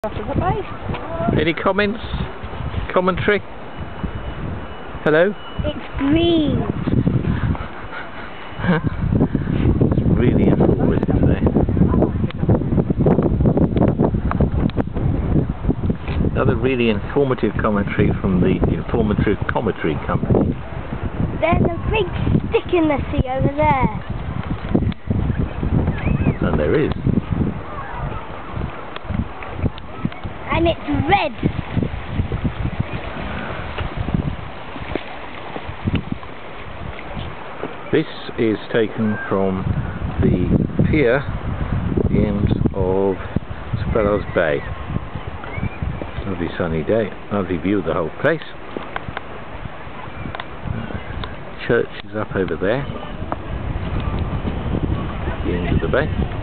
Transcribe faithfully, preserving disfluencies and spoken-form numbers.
Any comments? Commentary? Hello? It's green. It's really informative there. Another really informative commentary from the Informative Commentary Company. There's a big stick in the sea over there. And there is. And it's red. This is taken from the pier at the end of Brelade Bay. Lovely sunny day, lovely view of the whole place. Church is up over there at the end of the bay.